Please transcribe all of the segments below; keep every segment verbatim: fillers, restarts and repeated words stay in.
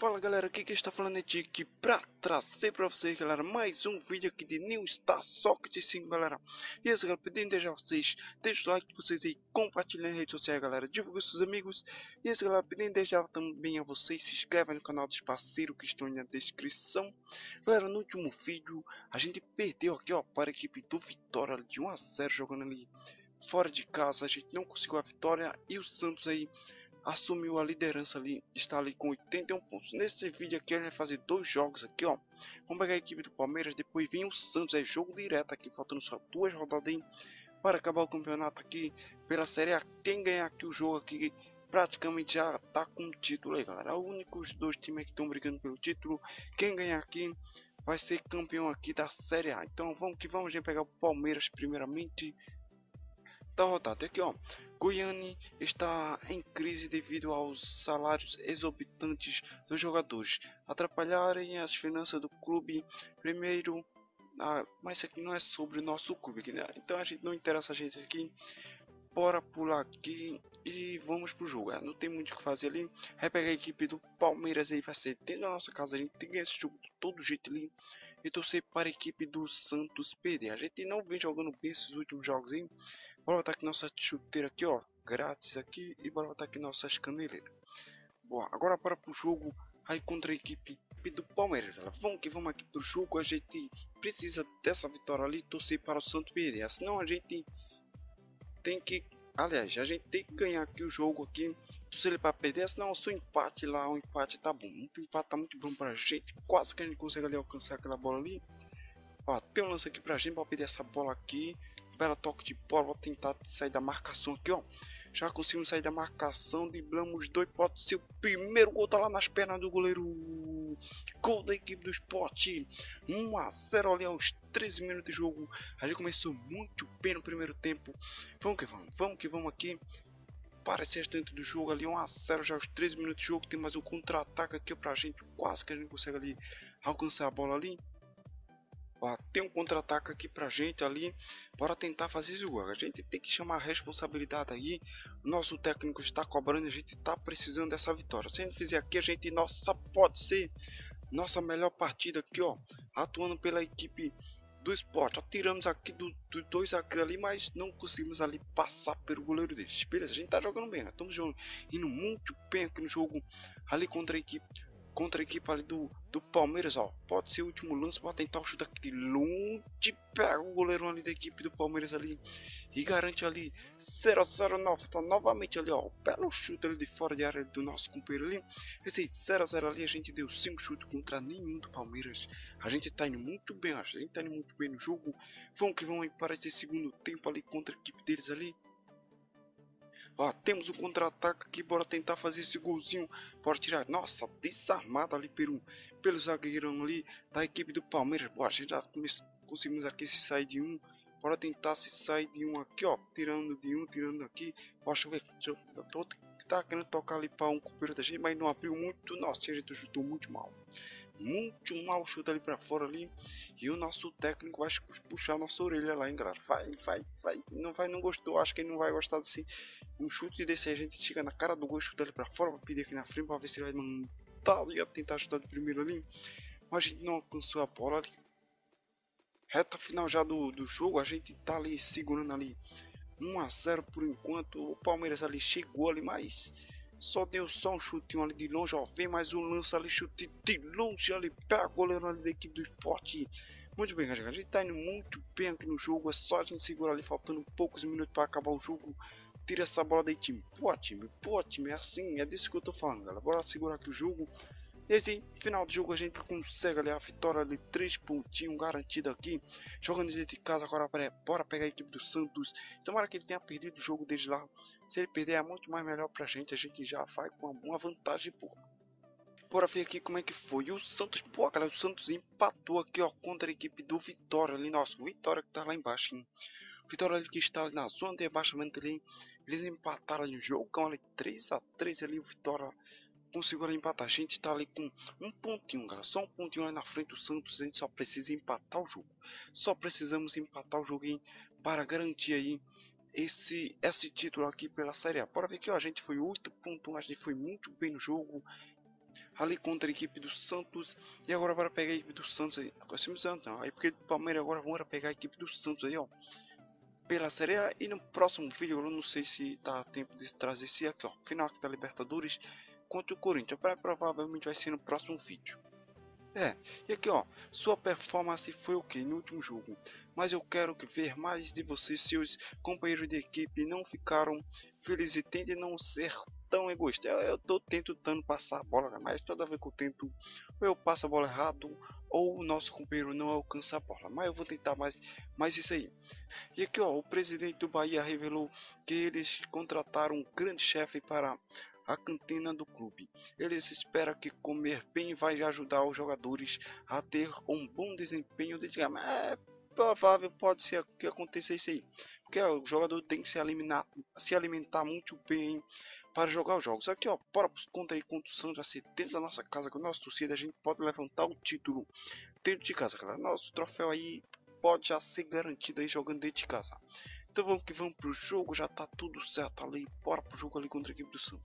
Fala galera, aqui quem está falando é Dick pra trazer pra vocês, galera, mais um vídeo aqui de New Star Soccer cinco, galera. E esse, galera, pedindo desde vocês, deixa o like de vocês aí, compartilhem nas redes sociais, galera, divulgue seus amigos. E esse, galera, pedindo desde já também a vocês, se inscrevem no canal dos parceiros que estão na descrição. Galera, no último vídeo, a gente perdeu aqui, ó, para a equipe do Vitória de um a zero, jogando ali fora de casa. A gente não conseguiu a vitória e o Santos aí assumiu a liderança ali, está ali com oitenta e um pontos. Nesse vídeo aqui a gente vai fazer dois jogos aqui, ó. Vamos pegar a equipe do Palmeiras, depois vem o Santos, é jogo direto aqui, faltando só duas rodadas aí para acabar o campeonato aqui pela Série A. Quem ganhar aqui o jogo aqui praticamente já tá com o título aí, galera. Os únicos dois times que estão brigando pelo título, quem ganhar aqui vai ser campeão aqui da Série A. Então vamos que vamos, a gente pegar o Palmeiras primeiramente. Da rodada aqui, ó, Goiânia está em crise devido aos salários exorbitantes dos jogadores atrapalharem as finanças do clube. Primeiro, ah, mas isso aqui não é sobre o nosso clube, né? Então a gente não interessa a gente aqui. Bora pular aqui e vamos pro jogo. É, não tem muito o que fazer ali. Vai pegar a equipe do Palmeiras aí, vai ser dentro da nossa casa. A gente tem que ganhar esse jogo de todo jeito ali e torcer para a equipe do Santos perder. A gente não vem jogando bem esses últimos jogos aí. Bora botar aqui nossa chuteira aqui, ó, grátis aqui, e bora botar aqui nossas caneleiras. Boa, agora para pro jogo aí contra a equipe do Palmeiras, galera. Vamos que vamos aqui pro jogo. A gente precisa dessa vitória ali, torcer para o Santos perder. Senão a gente tem que, aliás, a gente tem que ganhar aqui o jogo aqui, torcer ele para perder. Senão só empate lá, o empate tá bom. O empate tá muito bom pra gente, quase que a gente consegue ali alcançar aquela bola ali. Ó, tem um lance aqui pra gente, pra perder essa bola aqui. Bela toque de bola, vou tentar sair da marcação aqui, ó. Já conseguimos sair da marcação, driblamos dois, pode ser o primeiro gol, tá lá nas pernas do goleiro. Gol da equipe do Sport, um a zero ali aos treze minutos de jogo. A gente começou muito bem no primeiro tempo. Vamos que vamos, vamos que vamos aqui. Para esse restante do jogo ali, um a zero já aos treze minutos de jogo. Tem mais um contra-ataque aqui pra gente, quase que a gente consegue ali alcançar a bola ali. Ó, tem um contra-ataque aqui pra gente ali. Bora tentar fazer isso. A gente tem que chamar a responsabilidade aí. Nosso técnico está cobrando. A gente está precisando dessa vitória. Se a gente fizer aqui, a gente, nossa, pode ser nossa melhor partida aqui, ó. Atuando pela equipe do Sport. Tiramos aqui dos do dois zagueiros ali, mas não conseguimos ali passar pelo goleiro deles. Beleza, a gente tá jogando bem, né? Estamos jogando indo muito bem aqui no jogo ali contra a equipe. Contra a equipe ali do, do Palmeiras, ó. Pode ser o último lance para tentar o chute aqui de longe. Pega o goleiro ali da equipe do Palmeiras ali. E garante ali zero a zero nove. Tá novamente ali, ó. Belo chute ali de fora de área do nosso companheiro ali. Esse zero a zero ali a gente deu cinco chutes contra nenhum do Palmeiras. A gente tá indo muito bem, a gente tá indo muito bem no jogo. Vamos que vamos aí para esse segundo tempo ali contra a equipe deles ali. Ó, temos um contra-ataque aqui, bora tentar fazer esse golzinho, bora tirar, nossa, desarmada ali pelo, pelo zagueirão ali da equipe do Palmeiras. Bora, a gente já conseguimos aqui se sair de um, bora tentar se sair de um aqui, ó, tirando de um, tirando aqui. Ó, deixa eu ver, deixa eu, tô, tá querendo tocar ali para um companheiro da gente, mas não abriu muito, nossa, a gente chutou muito mal. Muito mal chute ali pra fora ali. E o nosso técnico vai puxar nossa orelha lá, hein, galera. Vai, vai, vai. Não vai, não gostou. Acho que ele não vai gostar desse. Um chute desse aí, a gente chega na cara do gol, chuta ele pra fora. Pra pedir aqui na frente pra ver se ele vai mandar ali. Tentar chutar de primeiro ali. Mas a gente não alcançou a bola ali. Reta final já do, do jogo. A gente tá ali segurando ali um a zero por enquanto. O Palmeiras ali chegou ali, mas só deu só um chutinho ali de longe, ó. Vem mais um lance ali, chute de longe ali. Pega o goleiro ali da equipe do Sport. Muito bem, galera. A gente tá indo muito bem aqui no jogo. É só a gente segurar ali, faltando poucos minutos para acabar o jogo. Tira essa bola daí, time. Pô, time, pô, time. É assim, é disso que eu tô falando, galera. Bora segurar aqui o jogo. E assim, final do jogo a gente consegue ali a vitória de três pontinhos garantida aqui. Jogando dentro de casa, agora bora pegar a equipe do Santos. Tomara que ele tenha perdido o jogo desde lá. Se ele perder é muito mais melhor pra gente. A gente já vai com uma vantagem, pô. Bora ver aqui como é que foi. E o Santos, pô, galera, o Santos empatou aqui, ó, contra a equipe do Vitória ali. Nossa, o Vitória que tá lá embaixo, hein? Vitória ali que está ali na zona de rebaixamento ali. Eles empataram ali o jogo, ali três a três ali. O Vitória conseguiu ali empatar. A gente tá ali com um pontinho, galera. Só um pontinho ali na frente do Santos. A gente só precisa empatar o jogo. Só precisamos empatar o jogo, hein, para garantir aí esse, esse título aqui pela Série A. Bora ver que ó, a gente foi oito pontos. A gente foi muito bem no jogo. ali contra a equipe do Santos. E agora bora pegar a equipe do Santos aí. Agora se me não, aí porque do Palmeiras agora bora pegar a equipe do Santos aí, ó. Pela Série A. E no próximo vídeo, eu não sei se tá tempo de trazer esse aqui, ó. Final aqui da Libertadores contra o Corinthians. Provavelmente vai ser no próximo vídeo. É, e aqui ó, sua performance foi ok no último jogo, mas eu quero que ver mais de você. Seus companheiros de equipe não ficaram felizes e tente não ser tão egoísta. Eu, eu tô tentando passar a bola, mas toda vez que eu tento, ou eu passo a bola errado, ou o nosso companheiro não alcança a bola. Mas eu vou tentar mais, mais isso aí. E aqui ó, o presidente do Bahia revelou que eles contrataram um grande chefe para a cantina do clube. Eles esperam que comer bem vai ajudar os jogadores a ter um bom desempenho de digamos. É provável, pode ser que aconteça isso aí, porque ó, o jogador tem que se alimentar, se alimentar muito bem para jogar os jogos. Aqui ó, bora contra aí contra o Santos, já ser dentro da nossa casa com a nossa torcida, a gente pode levantar o título dentro de casa, galera. Nosso troféu aí pode já ser garantido aí jogando dentro de casa. Então vamos que vamos pro jogo, já tá tudo certo ali, bora pro jogo ali contra a equipe do Santos.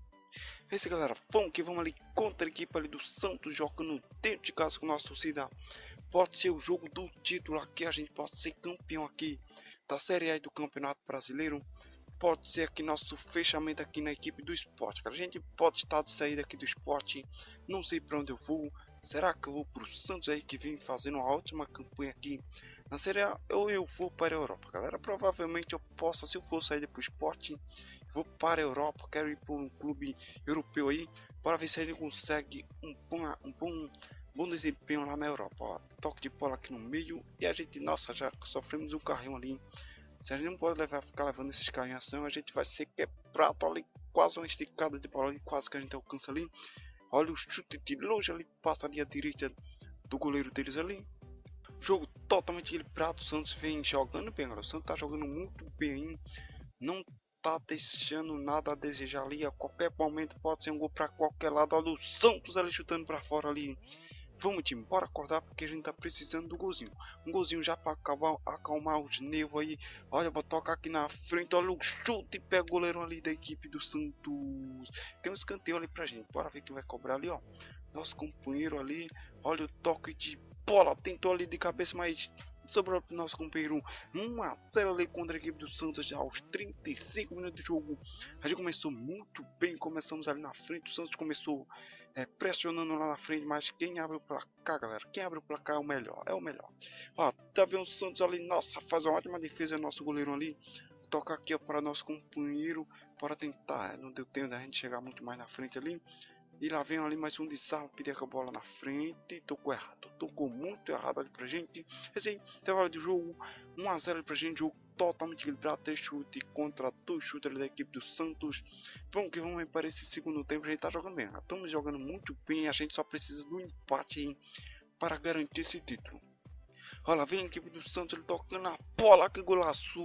É isso, galera, vamos que vamos ali contra a equipe ali do Santos, jogando dentro de casa com nossa torcida. Pode ser o jogo do título aqui, a gente pode ser campeão aqui da Série A e do Campeonato Brasileiro. Pode ser aqui nosso fechamento aqui na equipe do Sport, cara. A gente pode estar de saída aqui do Sport, não sei para onde eu vou. Será que eu vou para o Santos aí que vem fazendo uma ótima campanha aqui na Série A, ou eu vou para a Europa, galera? Provavelmente eu possa, se eu for sair do Sport, vou para a Europa, quero ir para um clube europeu aí, para ver se ele consegue um bom, um bom, bom desempenho lá na Europa. Ó, toque de bola aqui no meio e a gente, nossa, já sofremos um carrinho ali. Se a gente não pode levar, ficar levando esses carrinhos assim, a gente vai ser quebrado ali, quase uma esticada de bola ali, quase que a gente alcança ali. Olha o chute de longe ali, passa ali à direita do goleiro deles ali. Jogo totalmente equilibrado, o Santos vem jogando bem, galera. O Santos tá jogando muito bem, não tá deixando nada a desejar ali. A qualquer momento pode ser um gol para qualquer lado. Olha o Santos ali chutando para fora ali. Vamos, time, bora acordar porque a gente tá precisando do golzinho. Um golzinho já para acalmar, acalmar os nervos aí. Olha, vou tocar aqui na frente. Olha o chute e pega o goleiro ali da equipe do Santos. Tem um escanteio ali pra gente. Bora ver quem vai cobrar ali, ó. Nosso companheiro ali. Olha o toque de bola. Tentou ali de cabeça, mas sobrou pro nosso companheiro. um a zero ali contra a equipe do Santos já aos trinta e cinco minutos de jogo. A gente começou muito bem. Começamos ali na frente. O Santos começou É, pressionando lá na frente, mas quem abre o placar, galera, quem abre o placar é o melhor, é o melhor. Ó, tá vendo o Santos ali, nossa, faz uma ótima defesa, nosso goleiro ali. Toca aqui ó, para nosso companheiro, para tentar, não deu tempo da gente chegar muito mais na frente ali. E lá vem ali mais um desarme, pedir com a bola na frente, tocou errado, tocou muito errado ali pra gente. Esse aí, intervalo de jogo, um a zero ali pra gente, jogo totalmente equilibrado, três chutes contra dois chutes da equipe do Santos. Vamos que vamos para esse segundo tempo, a gente tá jogando bem, estamos jogando muito bem, a gente só precisa do empate aí para garantir esse título. Olha, vem a equipe do Santos, ele tocando a bola, que golaço!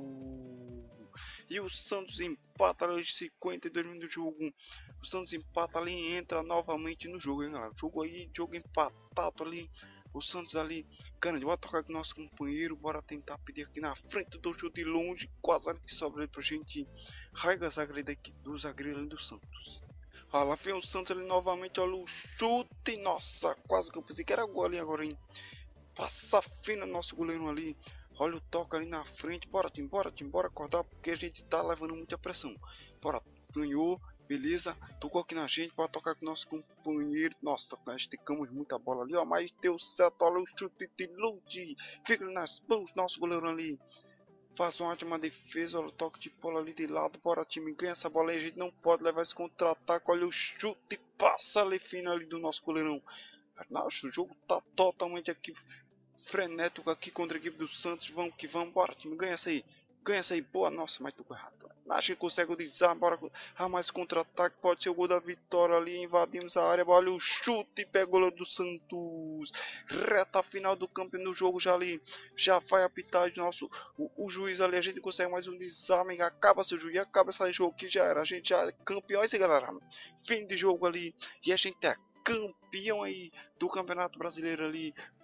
E o Santos empata aos cinquenta e dois minutos do jogo. O Santos empata ali e entra novamente no jogo, hein, galera? Jogo aí, jogo empatado ali. O Santos ali, cara, bora tocar com o nosso companheiro. Bora tentar pedir aqui na frente do chute longe. Quase ali que sobra ali pra gente. Raiga a zagueira daqui do zagueiro ali do Santos. Olha lá vem o Santos ali novamente. Olha o chute. Nossa, quase que eu pensei que era gol ali agora, hein? Passa fina nosso goleiro ali. Olha o toque ali na frente. Bora, time, bora, time, bora acordar porque a gente tá levando muita pressão. Bora, ganhou, beleza. Tocou aqui na gente, bora tocar com nosso companheiro. Nossa, esticamos muita bola ali, ó. Mas deu certo, olha o chute de longe. Fica nas mãos, nosso goleiro ali. Faz uma ótima defesa, olha o toque de bola ali de lado. Bora, time, ganha essa bola aí. A gente não pode levar esse contra-ataque. Olha o chute, passa ali fina ali do nosso goleirão. Nossa, o jogo tá totalmente aqui frenético aqui contra a equipe do Santos. Vamos que vamos, bora time, ganha essa aí, ganha essa aí, boa, nossa, mas tô errado. Acho que consegue o desarme, bora a mais contra-ataque, pode ser o gol da vitória ali, invadimos a área, olha o chute, pega o goleiro do Santos, reta final do campo no jogo já ali, já vai apitar o nosso, o, o juiz ali, a gente consegue mais um desarme, acaba seu juiz, acaba esse jogo que já era, a gente já é campeão, aí galera, fim de jogo ali, e a gente é campeão aí do Campeonato Brasileiro ali,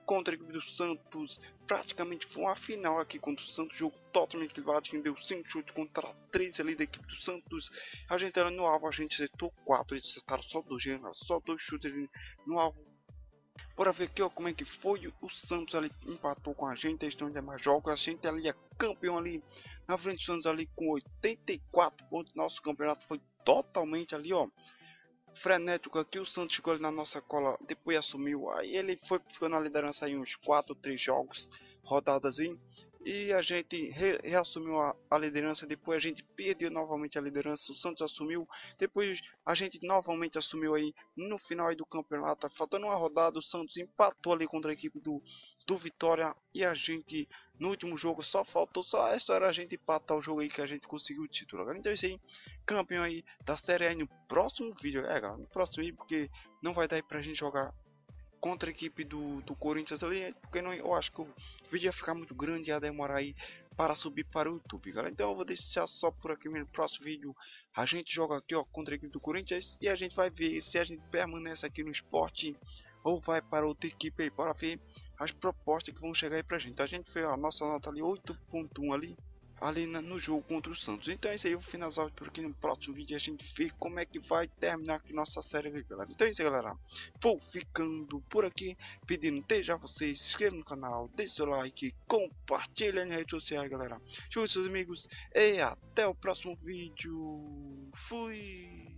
contra a equipe do Santos. Praticamente foi uma final aqui contra o Santos, jogo totalmente equilibrado. Quem deu cinco chutes contra três ali da equipe do Santos. A gente era no alvo, a gente acertou quatro, eles acertaram só dois, só dois chutes ali no alvo. Bora ver aqui, ó, como é que foi. O Santos ali empatou com a gente, eles estão ainda mais jogos. A gente ali é campeão ali na frente do Santos ali com oitenta e quatro pontos. Nosso campeonato foi totalmente ali, ó, frenético aqui. O Santos chegou ali na nossa cola, depois assumiu. Aí ele foi ficando na liderança aí uns quatro, três jogos, rodadas aí. E a gente re reassumiu a, a liderança, depois a gente perdeu novamente a liderança, o Santos assumiu, depois a gente novamente assumiu aí no final aí do campeonato, faltando uma rodada, o Santos empatou ali contra a equipe do, do Vitória, e a gente no último jogo só faltou, só essa era a gente empatar o jogo aí que a gente conseguiu o título. Agora então é isso aí, campeão aí da série aí no próximo vídeo, é galera, no próximo vídeo, porque não vai dar aí pra gente jogar contra a equipe do, do Corinthians ali, porque não, eu acho que o vídeo ia ficar muito grande e ia demorar aí para subir para o YouTube, galera. Então eu vou deixar só por aqui mesmo. No próximo vídeo a gente joga aqui, ó, contra a equipe do Corinthians, e a gente vai ver se a gente permanece aqui no esporte ou vai para outra equipe aí, para ver as propostas que vão chegar aí pra gente. A gente fez a nossa nota ali oito ponto um ali ali na, no jogo contra o Santos. Então é isso aí, eu vou finalizar por aqui. No próximo vídeo a gente vê como é que vai terminar aqui nossa série, galera. Então é isso aí, galera, vou ficando por aqui, pedindo desde já vocês se inscrevam no canal, deixe seu like, compartilhem nas redes sociais, galera, chame seus amigos e até o próximo vídeo. Fui!